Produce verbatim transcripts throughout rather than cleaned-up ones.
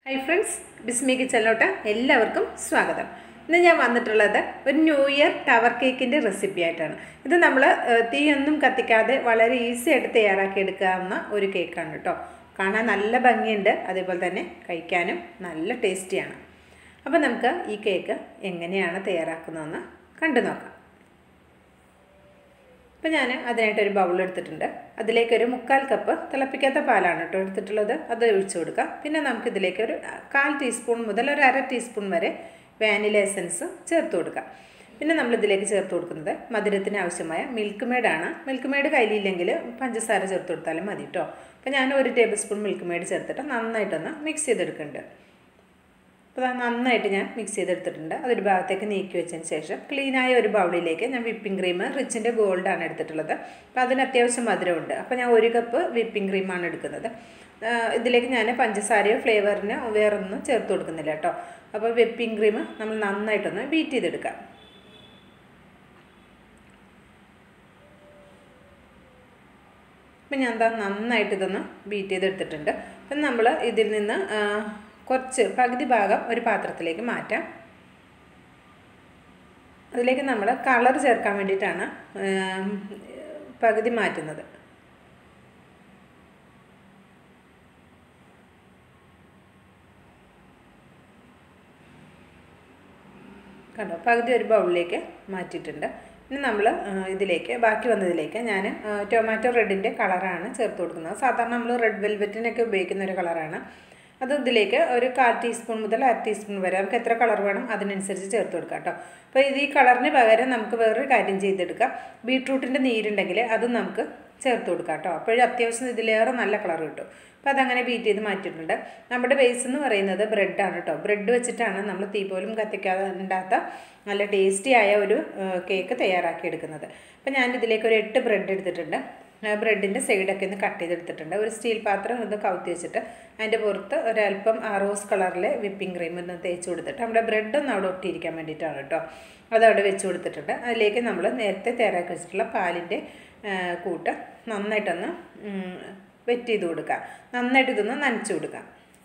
Hi friends, Bismi Kitchen-ലോട്ട് എല്ലാവർക്കും സ്വാഗതം. ഇന്ന് ഞാൻ വന്നിട്ടുള്ളത് ഒരു ന്യൂ ഇയർ ടവർ കേക്കിന്റെ റെസിപ്പി ആയിട്ടാണ്. ഇത് നമ്മൾ തീയൊന്നും കത്തിക്കാതെ വളരെ ഈസി ആയിട്ട് തയ്യാറാക്കി എടുക്കാവുന്ന ഒരു കേക്കാണ് ട്ടോ. കാണാൻ നല്ല ഭംഗിയുണ്ട്, അതേപോലെ തന്നെ കഴിക്കാനും നല്ല ടേസ്റ്റിയാണ്. അപ്പോൾ നമുക്ക് ഈ കേക്ക് എങ്ങനെയാണ് തയ്യാറാക്കുന്നതെന്ന് കണ്ടു നോക്കാം. അപ്പോൾ ഞാൻ അതിനായിട്ട് ഒരു ബൗൾ എടുത്തിട്ടുണ്ട്. അതിലേക്ക് ഒരു മുക്കാൽ കപ്പ് തിളപ്പിക്കാത്ത പാലാണ് കേട്ടോ എടുത്തിട്ടുള്ളത്. അത് ഒഴിച്ചു കൊടുക്കാം. പിന്നെ നമുക്ക് ഇതിലേക്ക് ഒരു കാൽ ടീസ്പൂൺ മുതൽ ഒരു അര ടീസ്പൂൺ വരെ വാനില എസൻസ് ചേർത്ത് കൊടുക്കാം. പിന്നെ നമ്മൾ ഇതിലേക്ക് ചേർത്ത് കൊടുക്കുന്നത് മധുരത്തിന് ആവശ്യമായ മിൽക്ക് മെയ്ഡാണ്. മിൽക്ക് മെയ്ഡ് കയ്യിലില്ലെങ്കിൽ പഞ്ചസാര ചേർത്ത് കൊടുത്താലും മതി കേട്ടോ. അപ്പോൾ ഞാൻ ഒരു ടേബിൾ സ്പൂൺ മിൽക്ക് മെയ്ഡ് ചേർത്തിട്ട് നന്നായിട്ടൊന്ന് മിക്സ് ചെയ്തെടുക്കുന്നുണ്ട്. അപ്പോൾ അത് നന്നായിട്ട് ഞാൻ മിക്സ് ചെയ്തെടുത്തിട്ടുണ്ട്. അതൊരു ഭാഗത്തേക്ക് നീക്കി വെച്ചതിന് ശേഷം ക്ലീനായ ഒരു ബൗളിലേക്ക് ഞാൻ വിപ്പിംഗ് ക്രീം റിച്ചിൻ്റെ ഗോൾഡാണ് എടുത്തിട്ടുള്ളത്. അപ്പോൾ അതിന് അത്യാവശ്യം മധുരമുണ്ട്. അപ്പോൾ ഞാൻ ഒരു കപ്പ് വിപ്പിംഗ് ക്രീമാണ് എടുക്കുന്നത്. ഇതിലേക്ക് ഞാൻ പഞ്ചസാരയോ ഫ്ലേവറിനോ വേറൊന്നും ചേർത്ത് കൊടുക്കുന്നില്ല കേട്ടോ. അപ്പോൾ വിപ്പിംഗ് ക്രീം നമ്മൾ നന്നായിട്ടൊന്ന് ബീറ്റ് ചെയ്തെടുക്കാം. അപ്പം ഞാൻ എന്താ നന്നായിട്ട് ഇതൊന്ന് ബീറ്റ് ചെയ്തെടുത്തിട്ടുണ്ട്. അപ്പം നമ്മൾ ഇതിൽ നിന്ന് കുറച്ച് പകുതി ഭാഗം ഒരു പാത്രത്തിലേക്ക് മാറ്റാം. അതിലേക്ക് നമ്മൾ കളർ ചേർക്കാൻ വേണ്ടിയിട്ടാണ് പകുതി മാറ്റുന്നത്. കണ്ടോ, പകുതി ഒരു ബൗളിലേക്ക് മാറ്റിയിട്ടുണ്ട്. ഇനി നമ്മൾ ഇതിലേക്ക് ബാക്കി വന്നതിലേക്ക് ഞാൻ ടൊമാറ്റോ റെഡിൻ്റെ കളറാണ് ചേർത്ത് കൊടുക്കുന്നത്. സാധാരണ നമ്മൾ റെഡ് വെൽവെറ്റിനൊക്കെ ഉപയോഗിക്കുന്ന ഒരു കളറാണ്. അത് ഇതിലേക്ക് ഒരു കാൽ ടീസ്പൂൺ മുതൽ അര ടീസ്പൂൺ വരെ നമുക്ക് എത്ര കളർ വേണം അതിനനുസരിച്ച് ചേർത്ത് കൊടുക്കാം കേട്ടോ. അപ്പോൾ ഇത് ഈ കളറിന് പകരം നമുക്ക് വേറൊരു കാര്യം ചെയ്തെടുക്കാം. ബീട്രൂട്ടിൻ്റെ നീരുണ്ടെങ്കിൽ അതും നമുക്ക് ചേർത്ത് കൊടുക്കാം കേട്ടോ. അപ്പോഴും അത്യാവശ്യം ഇതിലേറെ നല്ല കളർ കിട്ടും. അപ്പോൾ അതങ്ങനെ ബീറ്റ് ചെയ്ത് മാറ്റിയിട്ടുണ്ട്. നമ്മുടെ ബേസ് എന്ന് പറയുന്നത് ബ്രെഡാണ് കേട്ടോ. ബ്രെഡ് വെച്ചിട്ടാണ് നമ്മൾ തീ പോലും കത്തിക്കാതെ ഉണ്ടാത്ത നല്ല ടേസ്റ്റി ആയ ഒരു കേക്ക് തയ്യാറാക്കി എടുക്കുന്നത്. അപ്പോൾ ഞാൻ ഇതിലേക്ക് ഒരു എട്ട് ബ്രെഡ് എടുത്തിട്ടുണ്ട്. ബ്രെഡിൻ്റെ സൈഡൊക്കെ ഒന്ന് കട്ട് ചെയ്തെടുത്തിട്ടുണ്ട്. ഒരു സ്റ്റീൽ പാത്രം ഇത് കവുത്തി വെച്ചിട്ട് അതിൻ്റെ പുറത്ത് ഒരല്പം റോസ് കളറിലെ വിപ്പിംഗ് ക്രീം ഒന്ന് തേച്ച് കൊടുത്തിട്ട് നമ്മുടെ ബ്രെഡൊന്നും അവിടെ ഒട്ടിയിരിക്കാൻ വേണ്ടിയിട്ടാണ് കേട്ടോ. അതവിടെ വെച്ച് കൊടുത്തിട്ടുണ്ട്. അതിലേക്ക് നമ്മൾ നേരത്തെ തയ്യാറാക്കി വെച്ചിട്ടുള്ള പാലിൻ്റെ കൂട്ട് നന്നായിട്ടൊന്ന് വെറ്റ് ചെയ്ത് കൊടുക്കാം. നന്നായിട്ട് ഇതൊന്ന് നനച്ച് കൊടുക്കാം.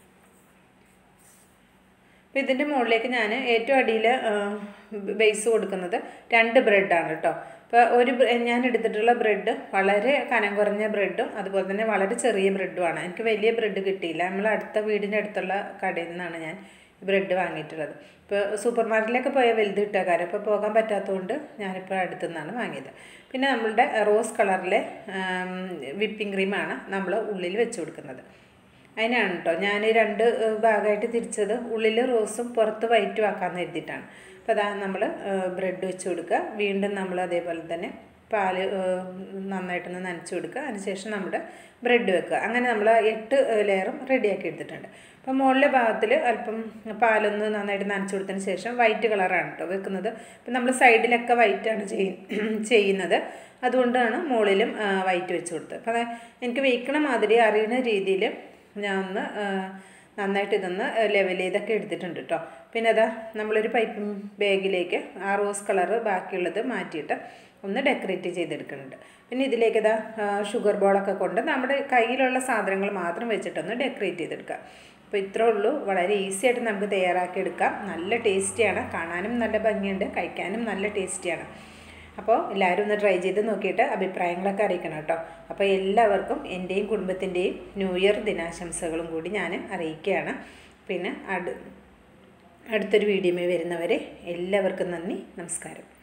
അപ്പോൾ ഇതിൻ്റെ മുകളിലേക്ക് ഞാൻ ഏറ്റവും അടിയിൽ ബേസ് കൊടുക്കുന്നത് രണ്ട് ബ്രെഡാണ് കേട്ടോ. അപ്പോൾ ഒരു ഞാൻ എടുത്തിട്ടുള്ള ബ്രെഡ് വളരെ കനം കുറഞ്ഞ ബ്രെഡും അതുപോലെ തന്നെ വളരെ ചെറിയ ബ്രെഡുമാണ്. എനിക്ക് വലിയ ബ്രെഡ് കിട്ടിയില്ല. നമ്മൾ അടുത്ത വീടിൻ്റെ അടുത്തുള്ള കടയിൽ നിന്നാണ് ഞാൻ ബ്രെഡ് വാങ്ങിയിട്ടുള്ളത്. ഇപ്പോൾ സൂപ്പർ മാർക്കറ്റിലൊക്കെ പോയാൽ വലുത് കിട്ടുക കാര്യം ഇപ്പോൾ പോകാൻ പറ്റാത്തതുകൊണ്ട് ഞാനിപ്പോൾ അടുത്തു നിന്നാണ് വാങ്ങിയത്. പിന്നെ നമ്മളുടെ റോസ് കളറിലെ വിപ്പിംഗ് ക്രീമാണ് നമ്മൾ ഉള്ളിൽ വെച്ച് കൊടുക്കുന്നത്. അതിനാണ് കേട്ടോ ഞാൻ രണ്ട് ഭാഗമായിട്ട് തിരിച്ചത്. ഉള്ളിൽ റോസും പുറത്ത് വൈറ്റും ആക്കാമെന്ന് കരുതിയിട്ടാണ്. അപ്പോൾ അതാ നമ്മൾ ബ്രെഡ് വെച്ച് കൊടുക്കുക. വീണ്ടും നമ്മൾ അതേപോലെ തന്നെ പാല് നന്നായിട്ടൊന്ന് നനച്ച് കൊടുക്കുക. അതിനുശേഷം നമ്മുടെ ബ്രെഡ് വെക്കുക. അങ്ങനെ നമ്മൾ എട്ട് ലെയറും റെഡിയാക്കി എടുത്തിട്ടുണ്ട്. അപ്പോൾ മുകളിലെ ഭാഗത്തിൽ അല്പം പാലൊന്ന് നന്നായിട്ട് നനച്ച് കൊടുത്തതിന് ശേഷം വൈറ്റ് കളറാണ് കേട്ടോ വെക്കുന്നത്. ഇപ്പം നമ്മൾ സൈഡിലൊക്കെ വൈറ്റാണ് ചെയ്യുന്നത്. അതുകൊണ്ടാണ് മുകളിലും വൈറ്റ് വെച്ച് കൊടുത്തത്. അപ്പോൾ എനിക്ക് വെയ്ക്കണ മാതിരി അറിയുന്ന രീതിയിൽ ഞാൻ ഒന്ന് നന്നായിട്ട് ഇതൊന്ന് ലെവൽ ചെയ്തൊക്കെ എടുത്തിട്ടുണ്ട് കേട്ടോ. പിന്നെ അതാ നമ്മളൊരു പൈപ്പിംഗ് ബാഗിലേക്ക് ആ റോസ് കളറ് ബാക്കിയുള്ളത് മാറ്റിയിട്ട് ഒന്ന് ഡെക്കറേറ്റ് ചെയ്തെടുക്കുന്നുണ്ട്. പിന്നെ ഇതിലേക്ക് ഇതാ ഷുഗർ ബോളൊക്കെ കൊണ്ട് നമ്മുടെ കയ്യിലുള്ള സാധനങ്ങൾ മാത്രം വെച്ചിട്ടൊന്ന് ഡെക്കറേറ്റ് ചെയ്തെടുക്കുക. അപ്പോൾ ഇത്രേ ഉള്ളൂ. വളരെ ഈസി ആയിട്ട് നമുക്ക് തയ്യാറാക്കി എടുക്കാം. നല്ല ടേസ്റ്റിയാണ്. കാണാനും നല്ല ഭംഗിയുണ്ട്, കഴിക്കാനും നല്ല ടേസ്റ്റിയാണ്. അപ്പോൾ എല്ലാവരും ഒന്ന് ട്രൈ ചെയ്ത് നോക്കിയിട്ട് അഭിപ്രായങ്ങളൊക്കെ അറിയിക്കണം കേട്ടോ. അപ്പോൾ എല്ലാവർക്കും എൻ്റെയും കുടുംബത്തിൻ്റെയും ന്യൂ ഇയർ ദിനാശംസകളും കൂടി ഞാൻ അറിയിക്കുകയാണ്. പിന്നെ അടു അടുത്തൊരു വീഡിയോയിൽ വരുന്നവരെ എല്ലാവർക്കും നന്ദി, നമസ്കാരം.